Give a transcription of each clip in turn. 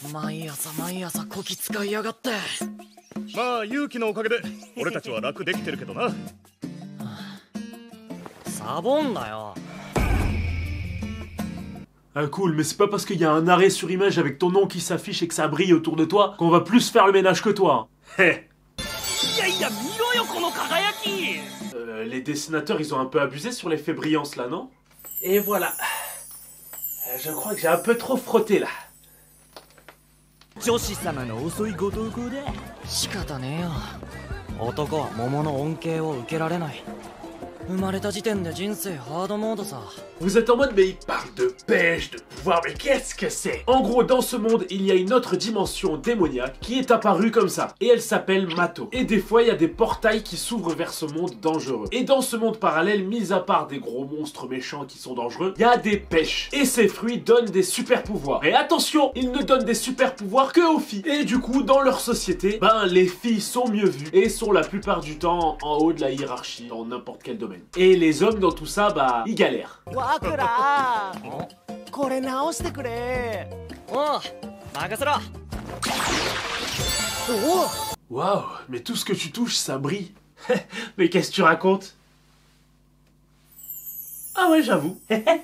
毎朝毎朝こき使いやがって。 まあ勇気のおかげで俺たちは楽できてるけどな。 サボんなよ。 Ah cool, mais c'est pas parce qu'il y a un arrêt sur image avec ton nom qui s'affiche et que ça brille autour de toi qu'on va plus faire le ménage que toi. Hé. Les dessinateurs, ils ont un peu abusé sur l'effet brillance là, non? Et voilà. Je crois que j'ai un peu trop frotté là. 女子様の遅いご投稿で仕方ねえよ。男は桃の恩恵を受けられない。生まれた時点で人生ハードモードさ。 Vous êtes en mode mais il parle de pêche, de pouvoir, mais qu'est-ce que c'est? En gros, dans ce monde, il y a une autre dimension démoniaque qui est apparue comme ça. Et elle s'appelle Mato. Et des fois, il y a des portails qui s'ouvrent vers ce monde dangereux. Et dans ce monde parallèle, mis à part des gros monstres méchants qui sont dangereux, il y a des pêches. Et ces fruits donnent des super pouvoirs. Et attention, ils ne donnent des super pouvoirs que aux filles. Et du coup, dans leur société, ben les filles sont mieux vues et sont la plupart du temps en haut de la hiérarchie, dans n'importe quel domaine. Et les hommes dans tout ça, bah, ils galèrent. わくらこれ直してくれ。おう任せろ。おお Waouh, mais tout ce que tu touches, ça brille. Mais qu'est-ce que tu racontes? Ah ouais, j'avoue.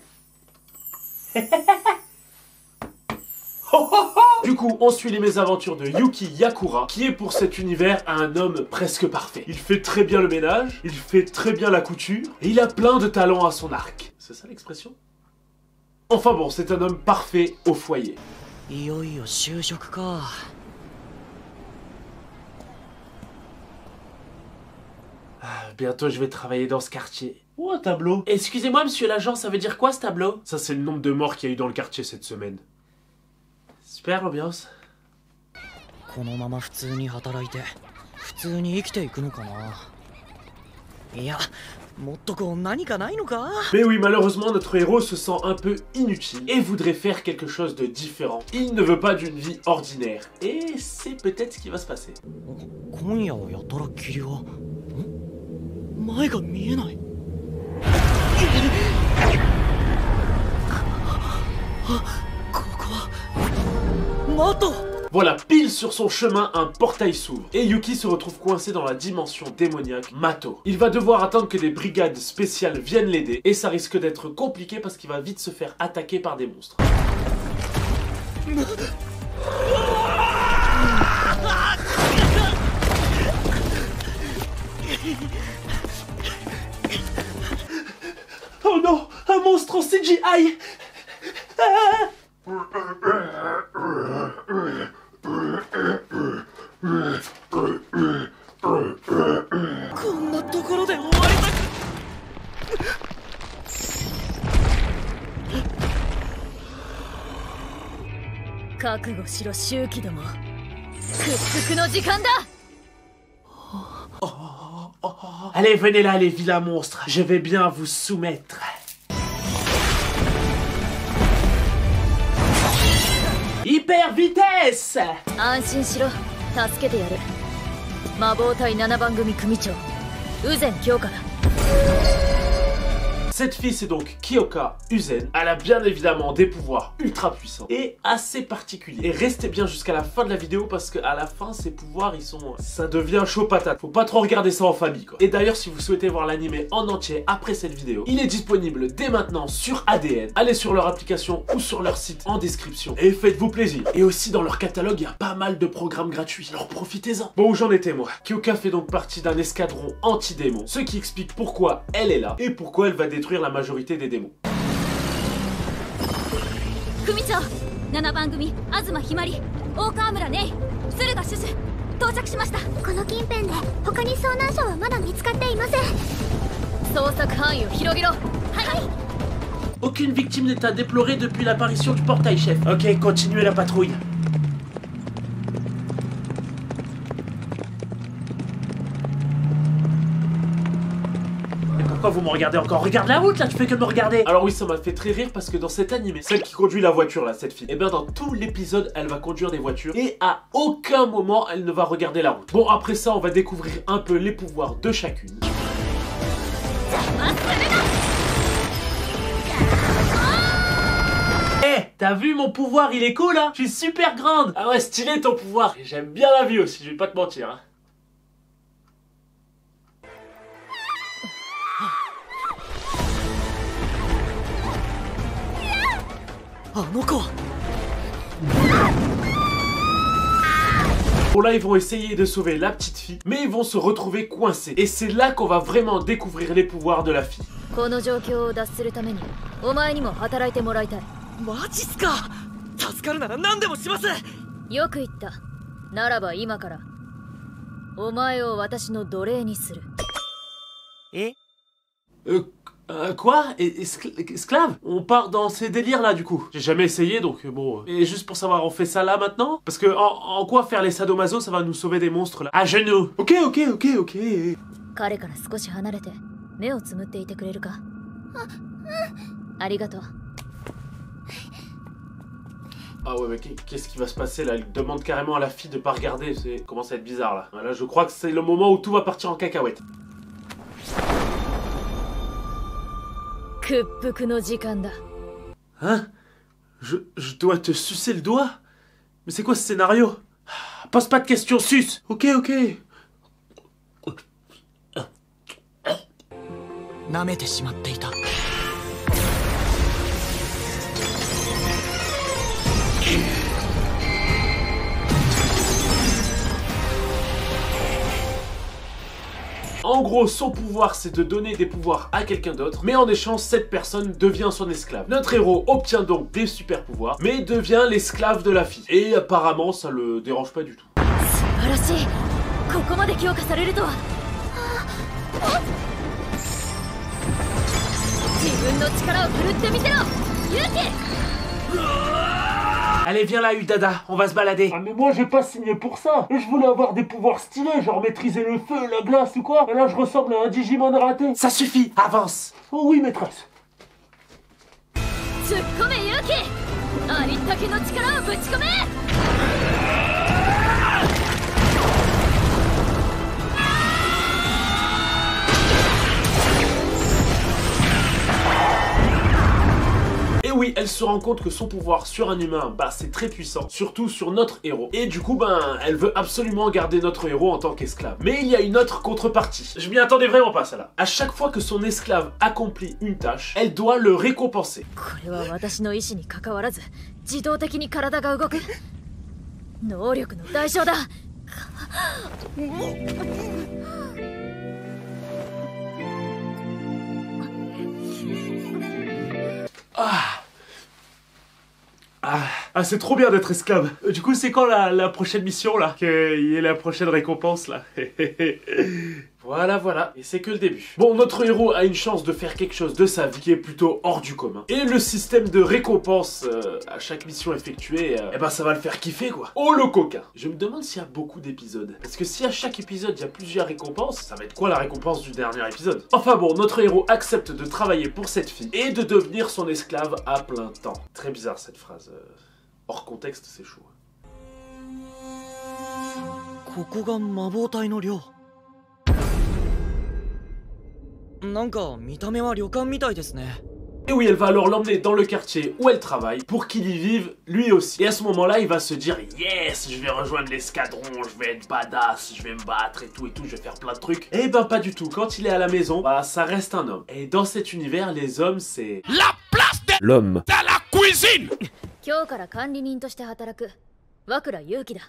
Du coup, on suit les mésaventures de Yuki Yakura, qui est pour cet univers un homme presque parfait. Il fait très bien le ménage, il fait très bien la couture, et il a plein de talents à son arc. C'est ça l'expression? Enfin bon, c'est un homme parfait au foyer. いよいよ就職か。 Bientôt, je vais travailler dans ce quartier. Oh, un tableau. Excusez-moi, monsieur l'agent, ça veut dire quoi ce tableau? Ça, c'est le nombre de morts qu'il y a eu dans le quartier cette semaine. Super l'ambiance. このまま普通に働いて普通に生きていくのかな。いや、もっとこう何かないのか。 Mais oui, malheureusement, notre héros se sent un peu inutile et voudrait faire quelque chose de différent. Il ne veut pas d'une vie ordinaire. Et c'est peut-être ce qui va se passer. 今夜はやたら霧が。前が見えない。ここはマト。 Voilà, pile sur son chemin, un portail s'ouvre. Et Yuki se retrouve coincé dans la dimension démoniaque Mato. Il va devoir attendre que des brigades spéciales viennent l'aider. Et ça risque d'être compliqué parce qu'il va vite se faire attaquer par des monstres. Oh non, un monstre en CGI. Allez, venez là, les vilains monstres. Je vais bien vous soumettre. Hyper vitesse! 安心しろ、助けてやる。魔導隊7番組組長、宇前京香だ。 Cette fille, c'est donc Kyoka Uzen. Elle a bien évidemment des pouvoirs ultra puissants et assez particuliers. Et restez bien jusqu'à la fin de la vidéo parce qu'à la fin, ses pouvoirs, ils sont... Ça devient chaud patate. Faut pas trop regarder ça en famille, quoi. Et d'ailleurs, si vous souhaitez voir l'animé en entier après cette vidéo, il est disponible dès maintenant sur ADN. Allez sur leur application ou sur leur site en description et faites-vous plaisir. Et aussi, dans leur catalogue, il y a pas mal de programmes gratuits. Alors profitez-en. Bon, où j'en étais, moi? Kyoka fait donc partie d'un escadron anti-démon, ce qui explique pourquoi elle est là et pourquoi elle va détruire la majorité des démons. 組長、7番組東ひまり、大川村ねい、駿河シュシュ到着しました。この近辺で他に遭難者はまだ見つかっていません。捜索範囲を広げろ。はい。 Aucune victime n'est à déplorer depuis l'apparition du portail, chef. Ok, continuez la patrouille. Pourquoi vous me regardez encore? Regarde la route là, tu fais que me regarder. Alors oui, ça m'a fait très rire parce que dans cet animé, celle qui conduit la voiture là, cette fille, et bien dans tout l'épisode, elle va conduire des voitures et à aucun moment elle ne va regarder la route. Bon, après ça, on va découvrir un peu les pouvoirs de chacune. Eh, t'as vu mon pouvoir, il est cool hein. Je suis super grande. Ah ouais, stylé ton pouvoir. Et j'aime bien la vie aussi, je vais pas te mentir hein. Bon là ils vont essayer de sauver la petite fille, mais ils vont se retrouver coincés. Et c'est là qu'on va vraiment découvrir les pouvoirs de la fille. この状況を脱するためにお前にも働いてもらいたい。 マジっすか。助かるなら何でもします。 よく言った。ならば今からお前を私の奴隷にする。 え Quoi Esclave? On part dans ces délires là du coup. J'ai jamais essayé donc bon. Et juste pour savoir, on fait ça là maintenant? Parce que en quoi faire les sadomaso ça va nous sauver des monstres là? À genoux. Ok. 彼から少し離れて目をつむっていてくれるか？ありがとう。 Ah ouais mais qu'est-ce qui va se passer là? Il demande carrément à la fille de pas regarder. C'est commence à être bizarre là. Là je crois que c'est le moment où tout va partir en cacahuète. 屈服の時間だ。 Hein? Je dois te sucer le doigt? Mais c'est quoi ce scénario? Pose pas de questions, suce! Ok. 舐めてしまっていた。 En gros, son pouvoir, c'est de donner des pouvoirs à quelqu'un d'autre, mais en échange, cette personne devient son esclave. Notre héros obtient donc des super pouvoirs, mais devient l'esclave de la fille. Et apparemment, ça le dérange pas du tout. 素晴らしい。ここまで強化されるとは。自分の力を振るってみせろ、ユキ。 Allez, viens là, Udada, on va se balader. Ah mais moi j'ai pas signé pour ça. Je voulais avoir des pouvoirs stylés, genre maîtriser le feu, la glace ou quoi. Et là je ressemble à un Digimon raté. Ça suffit, avance. Oh oui maîtresse. 突っ込めユキ。ありったけの力をぶち込め。 Et oui, elle se rend compte que son pouvoir sur un humain, bah c'est très puissant, surtout sur notre héros. Et du coup, ben, elle veut absolument garder notre héros en tant qu'esclave. Mais il y a une autre contrepartie. Je m'y attendais vraiment pas, celle-là. À chaque fois que son esclave accomplit une tâche, elle doit le récompenser. これは私の意志に関わらず自動的に体が動く能力の代償だ。 Ah, c'est trop bien d'être esclave. Du coup, c'est quand la prochaine mission là? Qu'il y ait la prochaine récompense là. Voilà. Et c'est que le début. Bon, notre héros a une chance de faire quelque chose de sa vie qui est plutôt hors du commun. Et le système de récompense à chaque mission effectuée, eh ben ça va le faire kiffer quoi. Oh le coquin. Je me demande s'il y a beaucoup d'épisodes. Parce que si à chaque épisode il y a plusieurs récompenses, ça va être quoi la récompense du dernier épisode? Enfin bon, notre héros accepte de travailler pour cette fille et de devenir son esclave à plein temps. Très bizarre cette phrase. Hors contexte, c'est chaud. ここが魔法体の寮。なんか見た目は旅館みたいですね。 Et oui, elle va alors l'emmener dans le quartier où elle travaille pour qu'il y vive lui aussi. Et à ce moment-là, il va se dire yes, je vais rejoindre l'escadron, je vais être badass, je vais me battre et tout, je vais faire plein de trucs. Eh ben pas du tout. Quand il est à la maison, bah ça reste un homme. Et dans cet univers, les hommes c'est La place de l'homme dans la cuisine. 今日から管理人として働く和倉優希だ。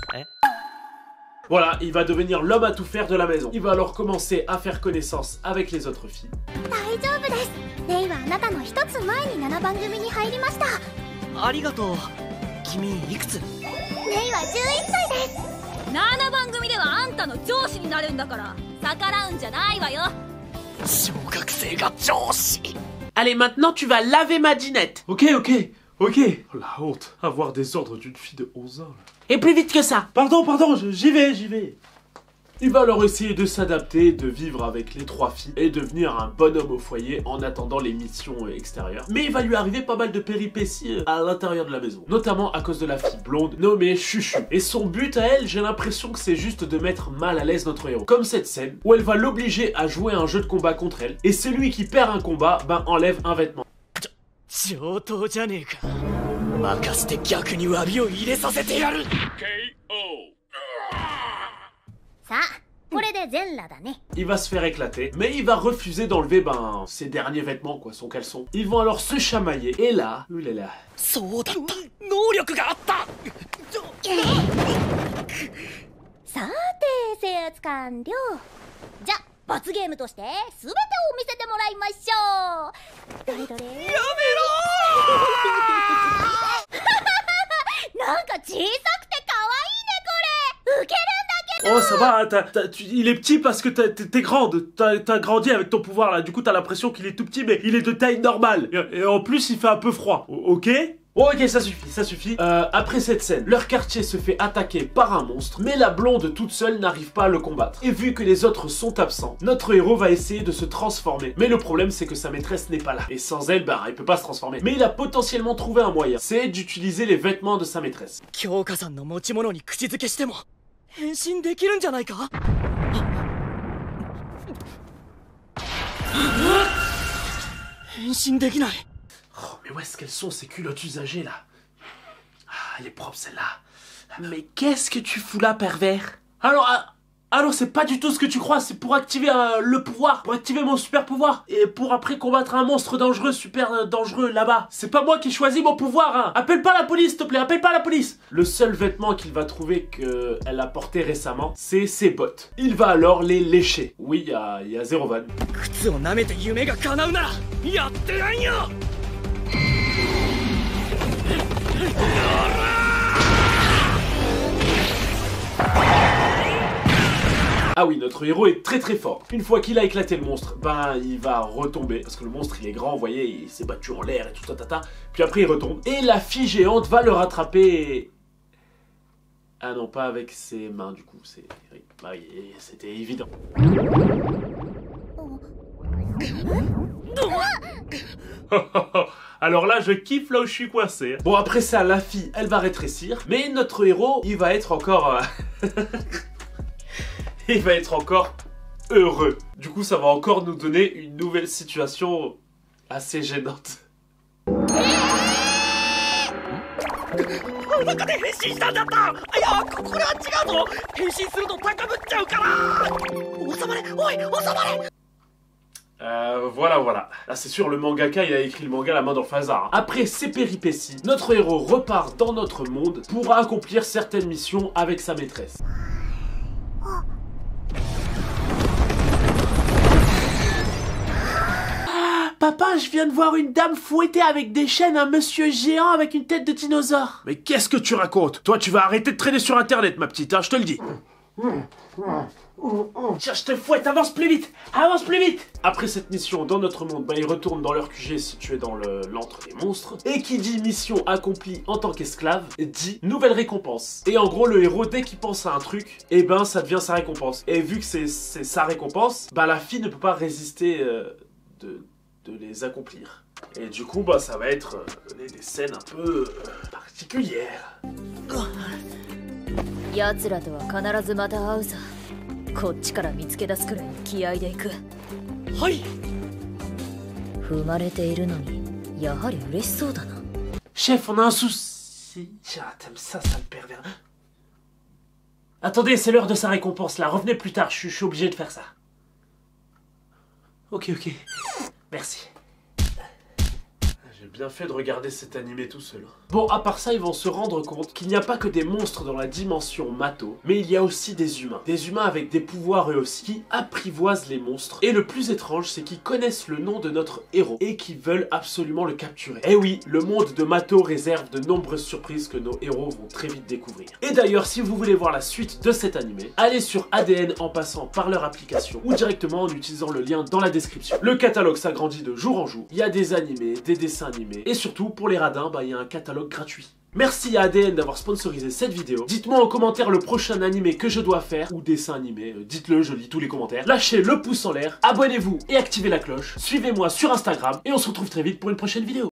Voilà, il va devenir l'homme à tout faire de la maison. Il va alors commencer à faire connaissance avec les autres filles. 大丈夫です。レイはあなたの一つ前に7番組に入りました。 ありがとう。君いくつ？ レイは11歳です。7番組ではあんたの上司になるんだから逆らうんじゃないわよ。 小学生が上司。 Allez, maintenant tu vas laver ma dinette. Ok. Oh la honte, avoir des ordres d'une fille de 11 ans. Là. Et plus vite que ça. Pardon, j'y vais. Il va alors essayer de s'adapter, de vivre avec les 3 filles et devenir un bonhomme au foyer en attendant les missions extérieures. Mais il va lui arriver pas mal de péripéties à l'intérieur de la maison. Notamment à cause de la fille blonde nommée Chuchu. Et son but à elle, j'ai l'impression que c'est juste de mettre mal à l'aise notre héros. Comme cette scène où elle va l'obliger à jouer un jeu de combat contre elle. Et celui qui perd un combat, ben enlève un vêtement. 上等じゃねえか。 任せて逆に詫びを入れさせてやる。 KO。 さあこれで全裸だね。 Il va se faire éclater, mais il va refuser d'enlever ses derniers vêtements, quoi, son caleçon. Ils vont alors se chamailler, et là, oulala. そうだった、能力があった。 さて制圧完了。じゃ罰ゲームとして全てを見せてもらいましょう。どれどれ。やめろなんか小さくて可愛いねこれ。ウケるんだけど。 Oh, ça va, il est petit parce que t'es grande. T'as grandi avec ton pouvoir là. Du coup, t'as l'impression qu'il est tout petit, mais il est de taille normale. Et en plus, il fait un peu froid. Ok? Ok, ça suffit, ça suffit. Après cette scène, leur quartier se fait attaquer par un monstre, mais la blonde toute seule n'arrive pas à le combattre. Et vu que les autres sont absents, notre héros va essayer de se transformer. Mais le problème, c'est que sa maîtresse n'est pas là. Et sans elle, bah, il peut pas se transformer. Mais il a potentiellement trouvé un moyen. C'est d'utiliser les vêtements de sa maîtresse. 京香さんの持ち物に口づけしても変身できるんじゃないか。変身できない。 Oh, mais où est-ce qu'elles sont ces culottes usagées là? Ah, elle est propre celle-là. Mais qu'est-ce que tu fous là, pervers? Alors c'est pas du tout ce que tu crois, c'est pour activer le pouvoir, pour activer mon super pouvoir, et pour après combattre un monstre dangereux, super dangereux là-bas. C'est pas moi qui ai choisi mon pouvoir, hein. Appelle pas la police, s'il te plaît, appelle pas la police. Le seul vêtement qu'il va trouver qu'elle a porté récemment, c'est ses bottes. Il va alors les lécher. Oui, il y a zéro van. 靴を舐めて夢が叶うならやってやんよ。 Ah oui, notre héros est très très fort. Une fois qu'il a éclaté le monstre, ben il va retomber. Parce que le monstre il est grand, vous voyez, il s'est battu en l'air et tout tata. Puis après il retombe. Et la fille géante va le rattraper. Ah non, pas avec ses mains du coup. Bah oui, c'était évident. Alors là, je kiffe là où je suis coincé. Bon, après ça, la fille, elle va rétrécir. Mais notre héros, il va être encore... il va être encore heureux. Du coup, ça va encore nous donner une nouvelle situation assez gênante. 中で変身したんだった。いや、これは違うぞ。変身すると高ぶっちゃうから。収まれ、おい、収まれ。 voilà. Là, c'est sûr, le mangaka, il a écrit le manga la main dans le phasar. Après ces péripéties, notre héros repart dans notre monde pour accomplir certaines missions avec sa maîtresse. Papa, je viens de voir une dame fouetter avec des chaînes un monsieur géant avec une tête de dinosaure. Mais qu'est-ce que tu racontes? Toi, tu vas arrêter de traîner sur internet, ma petite, hein, je te le dis. Tiens, je te fouette, avance plus vite. Après cette mission dans notre monde, bah, ils retournent dans leur QG situé dans l'antre des monstres. Et qui dit mission accomplie en tant qu'esclave, dit nouvelle récompense. Et en gros, le héros, dès qu'il pense à un truc, et ben ça devient sa récompense. Et vu que c'est sa récompense, bah la fille ne peut pas résister de les accomplir. Et du coup, bah ça va être des scènes un peu particulières. 奴らとは必ずまた会うさ。こっちから見つけ出すくらいの気合でいく。 はい。 踏まれているのにやはり嬉しそうだな。 Chef, on a un souci. Ah, t'aimes ça, sale pervers. Attendez, c'est l'heure de sa récompense là. Revenez plus tard, je suis obligé de faire ça. Ok. Merci. J'ai bien fait de regarder cet animé tout seul. Bon, à part ça, ils vont se rendre compte qu'il n'y a pas que des monstres dans la dimension Mato, mais il y a aussi des humains. Des humains avec des pouvoirs eux aussi, qui apprivoisent les monstres. Et le plus étrange, c'est qu'ils connaissent le nom de notre héros, et qui veulent absolument le capturer. Et oui, le monde de Mato réserve de nombreuses surprises que nos héros vont très vite découvrir. Et d'ailleurs, si vous voulez voir la suite de cet animé, allez sur ADN en passant par leur application, ou directement en utilisant le lien dans la description. Le catalogue s'agrandit de jour en jour, il y a des animés, des dessins animés, et surtout, pour les radins, bah, il y a un catalogue gratuit. Merci à ADN d'avoir sponsorisé cette vidéo. Dites-moi en commentaire le prochain animé que je dois faire, ou dessin animé, dites-le, je lis tous les commentaires. Lâchez le pouce en l'air, abonnez-vous et activez la cloche. Suivez-moi sur Instagram, et on se retrouve très vite pour une prochaine vidéo.